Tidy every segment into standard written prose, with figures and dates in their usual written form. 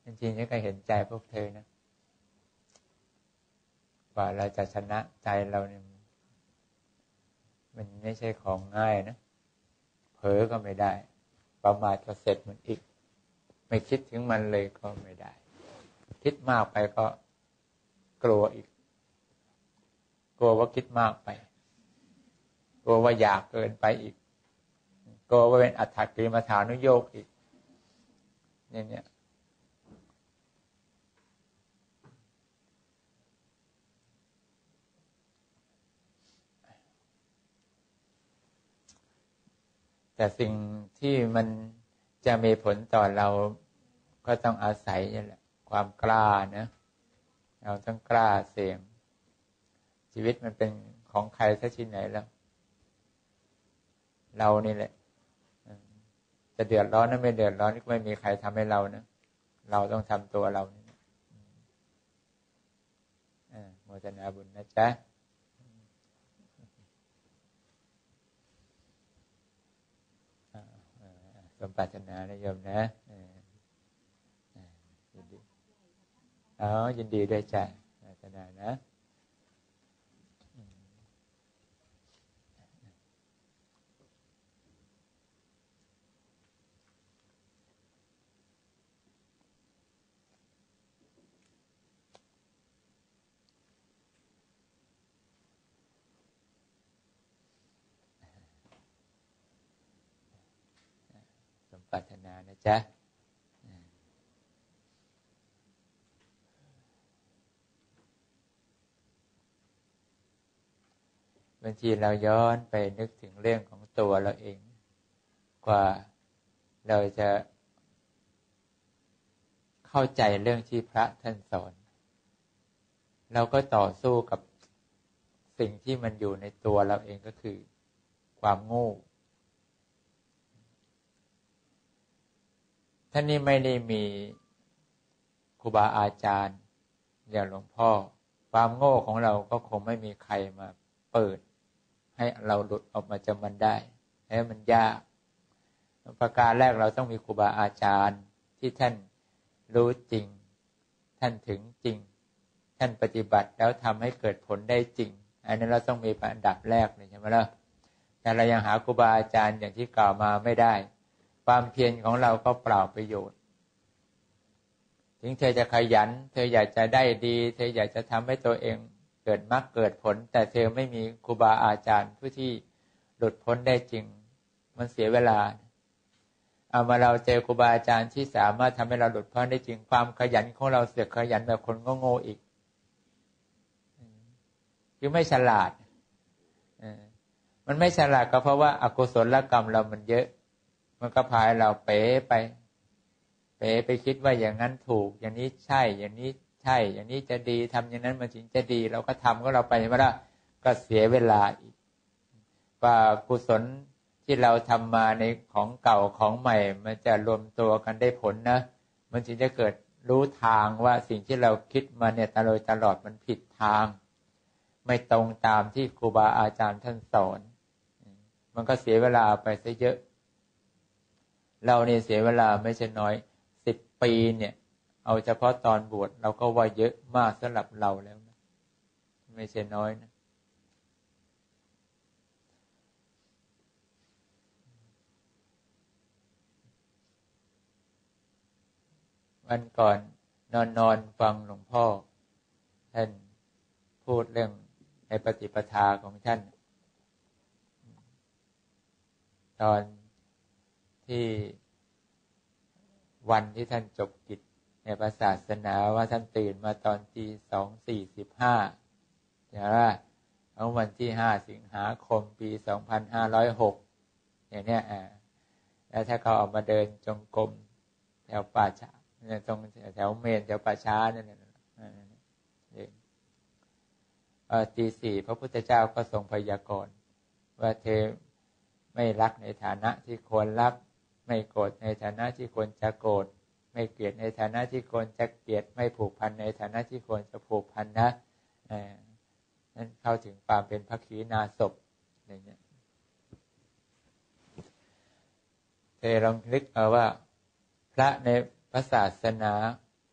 จริงๆก็เห็นใจพวกเธอนะกว่าเราจะชนะใจเราเนี่ยมันไม่ใช่ของง่ายนะเผลอก็ไม่ได้ประมาทก็เสร็จมันอีกไม่คิดถึงมันเลยก็ไม่ได้คิดมากไปก็กลัวอีกกลัวว่าคิดมากไปกลัวว่าอยากเกินไปอีกกลัวว่าเป็นอัตถกิลมัฏฐานุโยคอีกเนี่ยแต่สิ่งที่มันจะมีผลต่อเราก็ต้องอาศัยนี่แหละความกล้านะเราต้องกล้าเสี่ยงชีวิตมันเป็นของใครซะที่ไหนแล้วเรานี่แหละจะเดือดร้อนนั้นไม่เดือดร้อนก็ไม่มีใครทำให้เรานะเราต้องทำตัวเรานี่โมทนาบุญนะจ๊ะสมปรารถนานะโยมนะยินดียินดีด้วยจ้ะปรารถนานะสมปรารถนานะจ๊ะบางทีเราย้อนไปนึกถึงเรื่องของตัวเราเองกว่าเราจะเข้าใจเรื่องที่พระท่านสอนเราก็ต่อสู้กับสิ่งที่มันอยู่ในตัวเราเองก็คือความโง่ท่านนี้ไม่ได้มีครูบาอาจารย์อย่างหลวงพ่อความโง่ของเราก็คงไม่มีใครมาเปิดให้เราหลุดออกมาจากมันได้ให้มันยากประการแรกเราต้องมีครูบาอาจารย์ที่ท่านรู้จริงท่านถึงจริงท่านปฏิบัติแล้วทำให้เกิดผลได้จริงอันนั้นเราต้องมีอันดับแรกเลยใช่ไหมล่ะแต่เรายังหาครูบาอาจารย์อย่างที่กล่าวมาไม่ได้ความเพียรของเราก็เปล่าประโยชน์ถึงเธอจะขยันเธออยากจะได้ดีเธออยากจะทำให้ตัวเองเกิดมรรคเกิดผลแต่เธอไม่มีครูบาอาจารย์ผู้ที่หลุดพ้นได้จริงมันเสียเวลาเอามาเราเจอครูบาอาจารย์ที่สามารถทำให้เราหลุดพ้นได้จริงความขยันของเราเสือกขยันแบบคนโง่ๆอีกคือไม่ฉลาดมันไม่ฉลาดก็เพราะว่าอกุศลกรรมเรามันเยอะมันก็พาเราเป๋ไปคิดว่าอย่างนั้นถูกอย่างนี้ใช่อย่างนี้ใช่อย่างนี้จะดีทำอย่างนั้นมันถึงจะดีเราก็ทำก็เราไปใช่ไหมล่ะก็เสียเวลาอีกว่ากุศลที่เราทำมาในของเก่าของใหม่มันจะรวมตัวกันได้ผลนะมันถึงจะเกิดรู้ทางว่าสิ่งที่เราคิดมาเนี่ยตลอดมันผิดทางไม่ตรงตามที่ครูบาอาจารย์ท่านสอนมันก็เสียเวลาไปซะเยอะเราเนี่ยเสียเวลาไม่ใช่น้อย10 ปีเนี่ยเอาเฉพาะตอนบวชเราก็ว่าเยอะมากสำหรับเราแล้วนะไม่ใช่น้อยนะวันก่อนนอนฟังหลวงพ่อท่านพูดเรื่องในปฏิปทาของท่านตอนที่วันที่ท่านจบกิจในพระศาสนาว่าท่านตื่นมาตอนตี 2:45อย่างว่าเอาวันที่5 สิงหาคมปี 2506อย่างเนี้ยแล้วถ้าเขาออกมาเดินจงกรมแถวป่าช้าตรงแถวเมนแถวป่าช้านั่นตี 4พระพุทธเจ้าก็ทรงพยากรณ์ว่าเธอไม่รักในฐานะที่ควรรักไม่โกรธในฐานะที่ควรจะโกรธไม่เกลียดในฐานะที่ควรจะเกลียดไม่ผูกพันในฐานะที่ควรจะผูกพันนะนั้นเข้าถึงความเป็นพระขีณาสพอย่างเงี้ยเธอลองนึกเอาว่าพระในพระศาสนา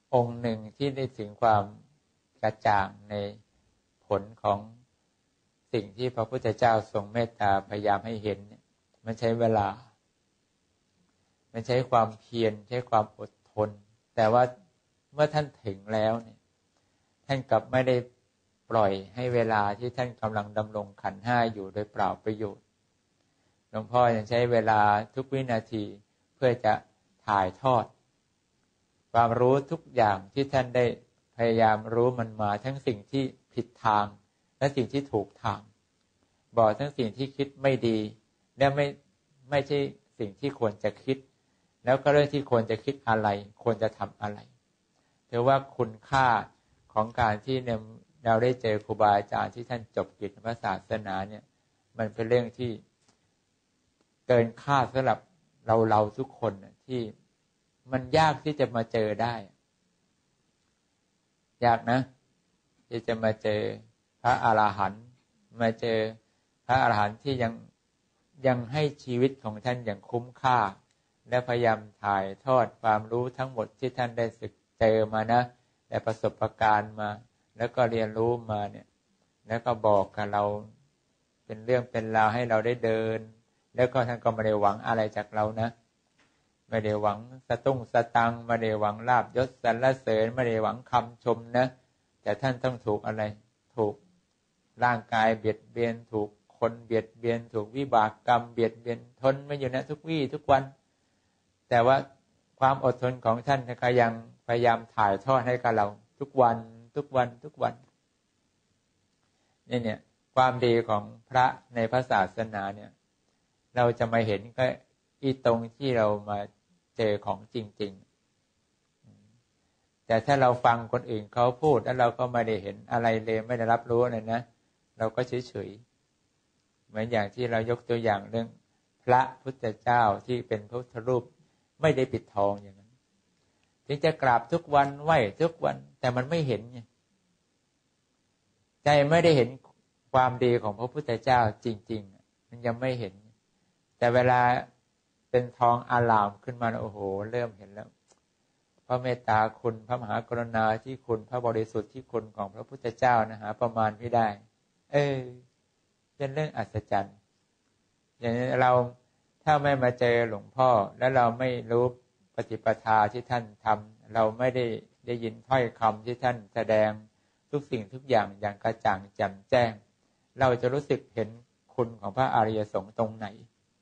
องค์หนึ่งที่ได้ถึงความกระจ่างในผลของสิ่งที่พระพุทธเจ้าทรงเมตตาพยายามให้เห็นเนี่ยมันใช้เวลามันใช้ความเพียรใช้ความอดทนแต่ว่าเมื่อท่านถึงแล้วเนี่ยท่านกลับไม่ได้ปล่อยให้เวลาที่ท่านกำลังดำรงขันธ์ห้าอยู่โดยเปล่าประโยชน์หลวงพ่อยังใช้เวลาทุกวินาทีเพื่อจะถ่ายทอดความรู้ทุกอย่างที่ท่านได้พยายามรู้มันมาทั้งสิ่งที่ผิดทางและสิ่งที่ถูกทางบอกทั้งสิ่งที่คิดไม่ดีและไม่ใช่สิ่งที่ควรจะคิดแล้วก็เรื่องที่ควรจะคิดอะไรควรจะทำอะไรถือว่าคุณค่าของการที่เนี่ยเราได้เจอครูบาอาจารย์ที่ท่านจบกิจพระศาสนาเนี่ยมันเป็นเรื่องที่เกินคาดสำหรับเราทุกคนที่มันยากที่จะมาเจอได้ยากนะที่จะมาเจอพระอรหันต์มาเจอพระอรหันต์ที่ยังให้ชีวิตของท่านอย่างคุ้มค่าและพยายามถ่ายทอดความรู้ทั้งหมดที่ท่านได้ศึกเจอมานะและประสบการณ์มาแล้วก็เรียนรู้มาเนี่ยแล้วก็บอกกับเราเป็นเรื่องเป็นราวให้เราได้เดินแล้วก็ท่านก็ไม่ได้หวังอะไรจากเรานะไม่ได้หวังสตังค์ไม่ได้หวังลาภยศสรรเสริญไม่ได้หวังคำชมนะแต่ท่านต้องถูกอะไรถูกร่างกายเบียดเบียนถูกคนเบียดเบียนถูกวิบากกรรมเบียดเบียนทนไม่อยู่นะทุกวี่ทุกวันแต่ว่าความอดทนของท่านก็ยังพยายามถ่ายทอดให้กับเราทุกวันเนี่ยความดีของพระในพระศาสนาเนี่ยเราจะมาเห็นก็อีตรงที่เรามาเจอของจริงๆแต่ถ้าเราฟังคนอื่นเขาพูดแล้วเราก็ไม่ได้เห็นอะไรเลยไม่ได้รับรู้เลยนะเราก็เฉยๆเหมือนอย่างที่เรายกตัวอย่างเรื่องพระพุทธเจ้าที่เป็นพระพุทธรูปไม่ได้ปิดทองอย่างนั้นถึงจะกราบทุกวันไหว้ทุกวันแต่มันไม่เห็นไงใจไม่ได้เห็นความดีของพระพุทธเจ้าจริงๆมันยังไม่เห็นแต่เวลาเป็นทองอลามขึ้นมาโอ้โหเริ่มเห็นแล้วพระเมตตาคุณพระมหากรุณาที่คุณพระบริสุทธิ์ที่คุณของพระพุทธเจ้านะหาประมาณไม่ได้เป็นเรื่องอัศจรรย์อย่างนี้เราถ้าไม่มาเจอหลวงพ่อแล้วเราไม่รู้ปฏิปทาที่ท่านทำเราไม่ได้ยินถ้อยคำที่ท่านแสดงทุกสิ่งทุกอย่างอย่างกระจ่างแจ่มแจ้งเราจะรู้สึกเห็นคุณของพระอริยสงฆ์ตรงไหน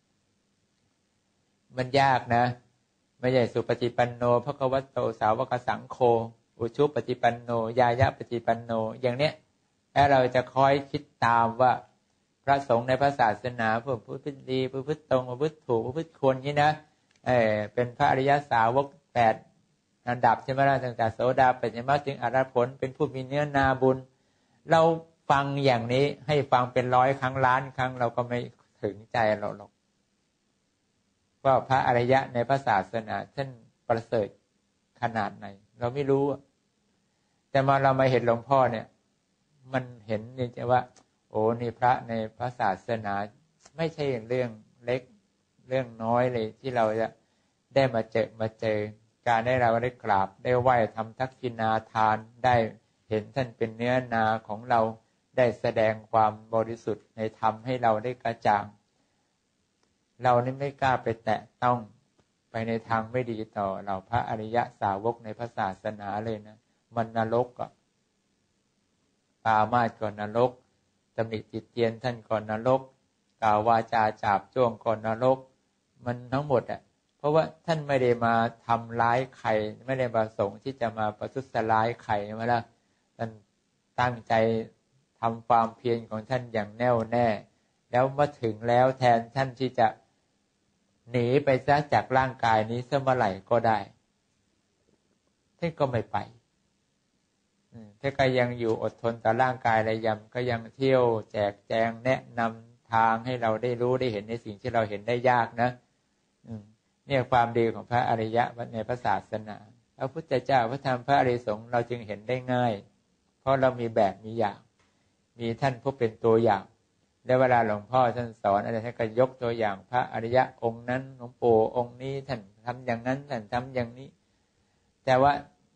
มันยากนะไม่ใช่สุปฏิปันโนภควโตสาวกสังโฆอุชุปฏิปันโนยายะปฏิปันโนอย่างเนี้ยแล้วเราจะคอยคิดตามว่าพระสงฆ์ในพระศาสนาผู้ประพฤติดีประพฤติตรงประพฤติถูกประพฤติควรนี้นะเป็นพระอริยสาวก8อันดับใช่ไหมล่ะตั้งแต่โสดาปัตติมรรคถึงอรหัตผลเป็นผู้มีเนื้อนาบุญเราฟังอย่างนี้ให้ฟังเป็น100 ครั้งล้านครั้งเราก็ไม่ถึงใจเราหรอกว่าพระอริยะในพระศาสนาท่านประเสริฐขนาดไหนเราไม่รู้แต่มาเรามาเห็นหลวงพ่อเนี่ยมันเห็นจริงๆว่าโอ้นี่พระในพระศาสนาไม่ใช่เรื่องเล็กเรื่องน้อยเลยที่เราจะได้มาเจอการได้เราได้กราบได้ไหว้ทำทักษิณาทานได้เห็นท่านเป็นเนื้อนาของเราได้แสดงความบริสุทธิ์ในธรรมให้เราได้กระจ่างเรานี่ไม่กล้าไปแตะต้องไปในทางไม่ดีต่อเราพระอริยสาวกในพระศาสนาเลยนะมันนรกอ่ะปามาสก่อนนรกตำหนิติเตียนท่านก่อนนรกกล่าววาจาจาบจ้วงก่อนนรกมันทั้งหมดอ่ะเพราะว่าท่านไม่ได้มาทำร้ายใครไม่ได้ประสงค์ที่จะมาประทุษร้ายใครใช่ไหมล่ะท่านตั้งใจทำความเพียรของท่านอย่างแน่วแน่แล้วมาถึงแล้วแทนท่านที่จะหนีไปซะจากร่างกายนี้ซะเมื่อไหร่ก็ได้ท่านก็ไม่ไปท่านก็ยังอยู่อดทนต่อร่างกายระยำก็ยังเที่ยวแจกแจงแนะนำทางให้เราได้รู้ได้เห็นในสิ่งที่เราเห็นได้ยากนะเนี่ยความดีของพระอริยะในพระศาสนาพระพุทธเจ้าพระธรรมพระอริยสงฆ์เราจึงเห็นได้ง่ายเพราะเรามีแบบมีอย่างมีท่านผู้เป็นตัวอย่างแล้วเวลาหลวงพ่อท่านสอนอะไรท่านก็ยกตัวอย่างพระอริยะองค์นั้นหลวงปู่องค์นี้ท่านทำอย่างนั้นท่านทำอย่างนี้แต่ว่า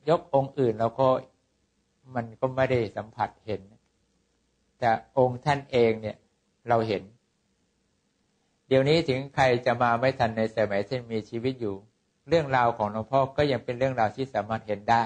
ยกองค์อื่นเราก็มันก็ไม่ได้สัมผัสเห็นแต่องค์ท่านเองเนี่ยเราเห็นเดี๋ยวนี้ถึงใครจะมาไม่ทันในสมัยที่มีชีวิตอยู่เรื่องราวของหลวงพ่อก็ยังเป็นเรื่องราวที่สามารถเห็นได้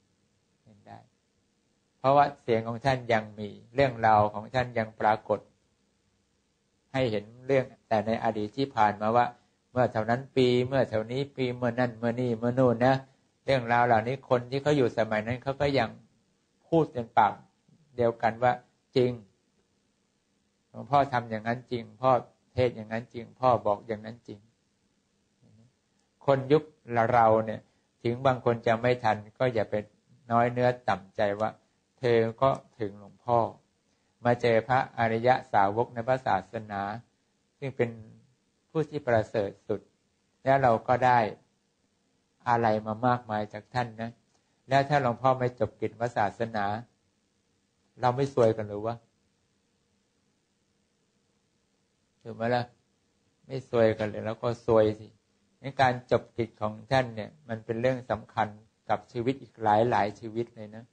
เพราะว่าเสียงของท่านยังมีเรื่องราวของท่านยังปรากฏให้เห็นเรื่องแต่ในอดีตที่ผ่านมาว่าเมื่อเท่านั้นปีเมื่อเท่านี้ปีเมื่อนั่นเมื่อนี่เมื่อนู่นนะเรื่องราวเหล่านี้คนที่เขาอยู่สมัยนั้นเขาก็ยังพูดเป็นปากเดียวกันว่าจริงหลวงพ่อทำอย่างนั้นจริงพ่อเทศอย่างนั้นจริงพ่อบอกอย่างนั้นจริงคนยุคเราเนี่ยถึงบางคนจะไม่ทันก็อย่าไปน้อยเนื้อต่ำใจว่าเธอก็ถึงหลวงพ่อมาเจอพระอริยสาวกในพระศาสนาซึ่งเป็นผู้ที่ประเสริฐสุดแล้วเราก็ได้อะไรมามากมายจากท่านนะแล้วถ้าหลวงพ่อไม่จบกิจพระศาสนาเราไม่ซวยกันหรือวะถูกไหมล่ะไม่ซวยกันเลยแล้วก็ซวยสิในการจบกิจของท่านเนี่ยมันเป็นเรื่องสำคัญกับชีวิตอีกหลายชีวิตเลยนะ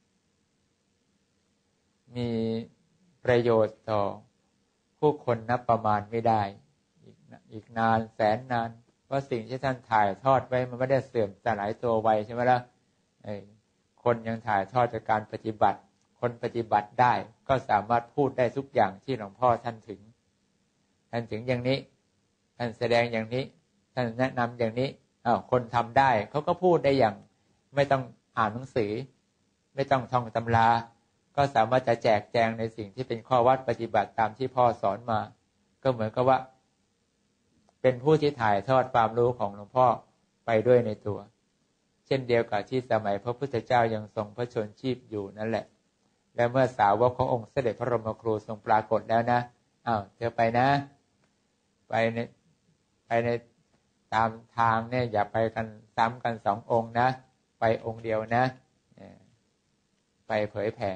มีประโยชน์ต่อผู้คนนับประมาณไม่ได้อีกนานแสนนานเพราะสิ่งที่ท่านถ่ายทอดไว้มันไม่ได้เสื่อมสลายตัวไวใช่ไหมล่ะคนยังถ่ายทอดจากการปฏิบัติคนปฏิบัติได้ก็สามารถพูดได้ทุกอย่างที่หลวงพ่อท่านถึงอย่างนี้ท่านแสดงอย่างนี้ท่านแนะนำอย่างนี้คนทำได้เขาก็พูดได้อย่างไม่ต้องอ่านหนังสือไม่ต้องท่องตำราก็สามารถจะแจกแจงในสิ่งที่เป็นข้อวัดปฏิบัติตามที่พ่อสอนมาก็เหมือนกับว่าเป็นผู้ที่ถ่ายทอดความรู้ของหลวงพ่อไปด้วยในตัวเช่นเดียวกับที่สมัยพระพุทธเจ้ายังทรงพระชนชีพอยู่นั่นแหละและเมื่อสาวกขององค์เสด็จพระบรมครูทรงปรากฏแล้วนะเธอไปนะไปในตามทางเนี่ยอย่าไปกันซ้ำกันสององค์นะไปองค์เดียวนะไปเผยแผ่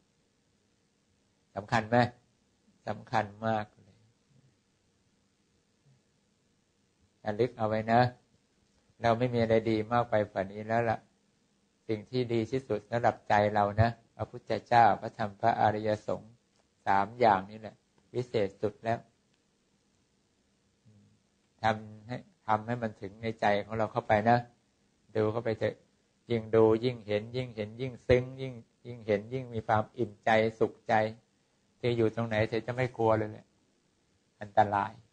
สำคัญไหมสำคัญมากเลยระลึกเอาไว้นะเราไม่มีอะไรดีมากไปกว่านี้แล้วล่ะสิ่งที่ดีที่สุดสำหรับใจเรานะพระพุทธเจ้าพระธรรมพระอริยสงฆ์3อย่างนี้แหละวิเศษสุดแล้วทำให้มันถึงในใจของเราเข้าไปนะดูเข้าไปเถอะยิ่งดูยิ่งเห็นยิ่งซึ้งยิ่งเห็นยิ่งมีความอิ่มใจสุขใจเธออยู่ตรงไหนเธอจะไม่กลัวเลยแหละอันตราย